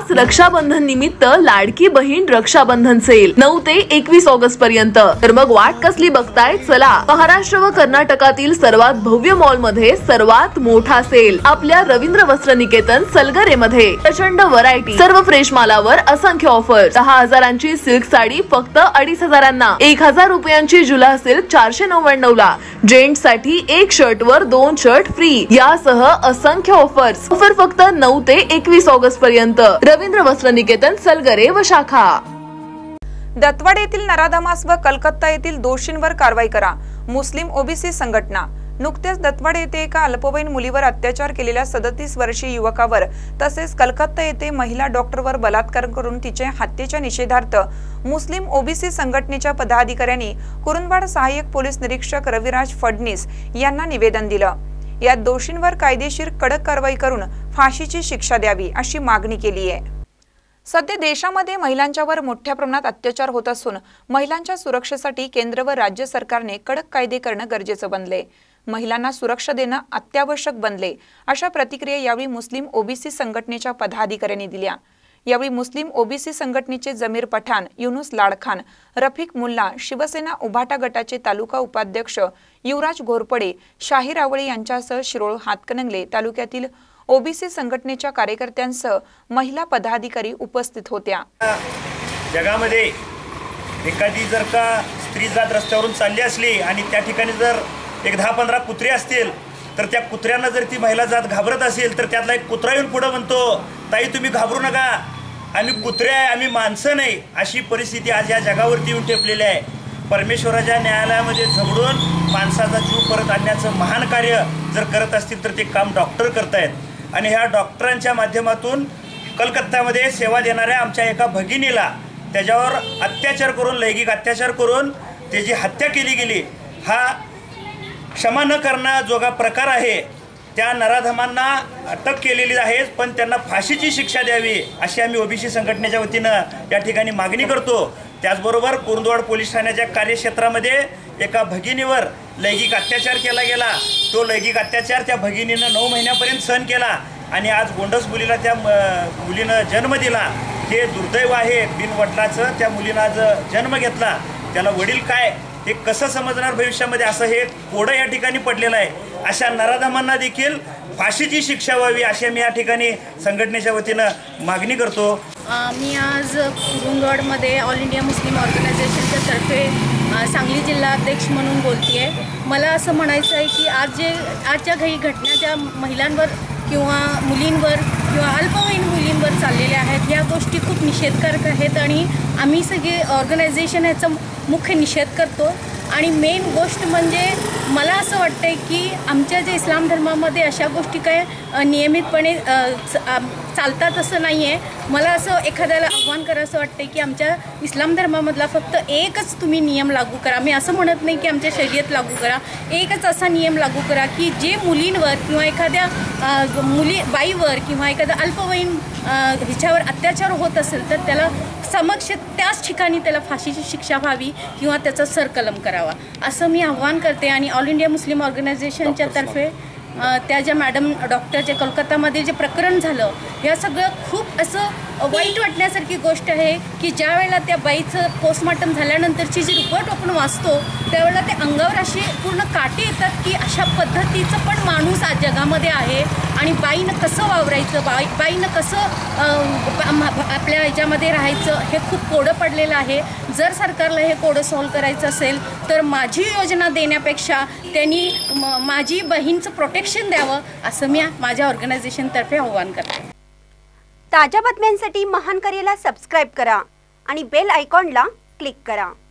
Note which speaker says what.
Speaker 1: खास रक्षाबंधन निमित्त लाडकी बहीण रक्षाबंधन सेल 9 ते 21 ऑगस्ट पर्यंत। तर मग वाट कसली बघताय, चला महाराष्ट्र व कर्नाटकातील सर्वात भव्य मॉल मध्ये सर्वात मोठा सेल आपल्या रवींद्र वस्त्र निकेतन सलगरे मध्ये। प्रचंड व्हरायटी, सर्व फ्रेश मालावर असंख्य ऑफर। 10,000ची सिल्क साडी फक्त 2,500, 1,000 रुपयांची जुला सिल्क 499 ला, जेंट्स साठी 1 शर्ट वर 2 शर्ट फ्री यासह असंख्य ऑफर्स। ऑफर फक्त 9 ते 21 ऑगस्ट पर्यंत। रवींद्र वस्त्र निकेतन सलगरे व शाखा।
Speaker 2: दत्तवाड येथील नराधमास व कलकत्ता येथील दोषींवर कारवाई करा, मुस्लिम ओबीसी संघटना। नुकतेच दत्तवाड येथे एका अल्पवयीन मुलीवर अत्याचार केलेल्या 37 वर्षीय युवकावर तसेच कलकत्ता येथे महिला डॉक्टरवर बलात्कार करून तिच्या हत्येच्या निषेधार्थ मुस्लिम ओबीसी संघटनेच्या पदाधिकाऱ्यांनी कुरुंदवाड सहाय्यक पोलीस निरीक्षक रविराज फडणीस यांना निवेदन दिलं। यात दोषींवर कायदेशीर कडक कारवाई करून फाशीची शिक्षा द्यावी अशी मागणी केली आहे। सध्या देशामध्ये महिलांच्यावर मोठ्या प्रमाणात अत्याचार होत असून महिलांच्या सुरक्षेसाठी केंद्र व राज्य सरकारने कडक कायदे करणं गरजेचं बनले, महिलांना सुरक्षा देणं अत्यावश्यक बनले, अशा प्रतिक्रिया यावेळी मुस्लिम ओबीसी संघटनेच्या पदाधिकाऱ्यांनी दिल्या। यावेळी मुस्लिम ओबीसी संघटनेचे जमीर पठाण, युनुस लाडखान, रफिक मुल्ला, शिवसेना उभाटा गटाचे तालुका उपाध्यक्ष युवराज घोरपडे, शाहीर आवळे यांच्यासह शिरोळ, हातकणंगले तालुक्यातील ओबीसी संघटनेच्या कार्यकर्त्यांसह महिला पदाधिकारी उपस्थित होत्या।
Speaker 3: जगामध्ये एखादी जर का स्त्री जात रस्त्यावरून चालली असली आणि त्या ठिकाणी जर एक 10-15 कुत्रे असतील तर त्या कुत्र्यांना जर ती महिला जात घाबरत असेल तर त्यातला एक कुत्रा येऊन पुढे म्हणतो, ताई तुम्ही घाबरू नका, आम्ही कुत्रे आहे, आम्ही माणसं नाही। अशी परिस्थिती आज या जगावरती येऊन ठेपलेली आहे। परमेश्वराच्या न्यायालयामध्ये झगडून माणसाचा जीव परत आणण्याचं महान कार्य जर करत असतील तर ते काम डॉक्टर करतायत। आणि ह्या डॉक्टरांच्या माध्यमातून कलकत्त्यामध्ये सेवा देणाऱ्या आमच्या एका भगिनीला त्याच्यावर अत्याचार करून, लैंगिक अत्याचार करून त्याची हत्या केली गेली। हा क्षमा न करण्याजोगा प्रकार आहे। त्या नराधमांना अटक केलेली आहे, पण त्यांना फाशीची शिक्षा द्यावी अशी आम्ही ओबीसी संघटनेच्या वतीनं या ठिकाणी मागणी करतो। त्याचबरोबर कुरुंदवाड पोलीस ठाण्याच्या कार्यक्षेत्रामध्ये एका भगिनीवर लैंगिक अत्याचार केला गेला। तो लैंगिक अत्याचार त्या भगिनीनं 9 महिन्यापर्यंत सहन केला आणि आज गोंडस मुलीला त्या मुलीनं जन्म दिला। हे दुर्दैव आहे, बिनवडिलाचं त्या मुलीनं आज जन्म घेतला। त्याला वडील काय हे कसं समजणार भविष्यामध्ये, असं हे कोडं या ठिकाणी पडलेलं आहे। अशा नराधमांना देखील फाशीची शिक्षा व्हावी अशी मी या ठिकाणी संघटनेच्या वतीनं मागणी करतो।
Speaker 4: मी आज कुरुंदवाडमध्ये ऑल इंडिया मुस्लिम ऑर्गनायझेशनच्या तर्फे सांगली जिल्हा अध्यक्ष म्हणून बोलते आहे। मला असं म्हणायचं आहे की आजच्या काही घटना ज्या महिलांवर किंवा मुलींवर किंवा अल्पवयीन मुलींवर चाललेल्या आहेत, ह्या गोष्टी खूप निषेधकारक आहेत आणि आम्ही सगळे ऑर्गनायझेशन ह्याचा मुख्य निषेध करतो। आणि मेन गोष्ट म्हणजे मला असं वाटतं आहे की आमच्या जे इस्लाम धर्मामध्ये अशा गोष्टी काय नियमितपणे चालतात असं नाही आहे। मला असं एखाद्याला आव्हान करायचं वाटतं की आमच्या इस्लाम धर्मामधला फक्त एकच तुम्ही नियम लागू करा। मी असं म्हणत नाही की आमच्या शर्यत लागू करा, एकच असा नियम लागू करा की जे मुलींवर किंवा एखाद्या बाईवर किंवा एखाद्या अल्पवयीन हिच्यावर अत्याचार होत असेल तर त्याला समक्ष त्याच ठिकाणी त्याला फाशीची शिक्षा व्हावी किंवा त्याचा सरकलम करावा असं मी आव्हान करते। आणि ऑल इंडिया मुस्लिम ऑर्गनायझेशनच्या तर्फे त्या ज्या मॅडम डॉक्टरच्या कोलकातामध्ये जे प्रकरण झालं, या सगळं खूप असं वाईट वाटण्यासारखी गोष्ट आहे की ज्या वेळेला त्या बाईचं पोस्टमॉर्टम झाल्यानंतरची जी रिपोर्ट आपण वाचतो त्यावेळेला ते अंगावर असे पूर्ण काटे येतात की अशा पद्धतीचं पण माणूस आज जगामध्ये आहे आणि बाईनं कसं वावरायचं, बाईनं कसं आपल्या ह्याच्यामध्ये राहायचं हे खूप कोडं पडलेलं आहे। जर सरकारला हे कोडं सॉल्व करायचं असेल तर माझी योजना देण्यापेक्षा त्यांनी माझी बहीणचं प्रोटेक्शन द्यावं असं मी माझ्या ऑर्गनायझेशनतर्फे आव्हान करते।
Speaker 5: ताज्या बातम्यांसाठी महान करेला सबस्क्राइब करा आणि बेल आयकॉनला क्लिक करा।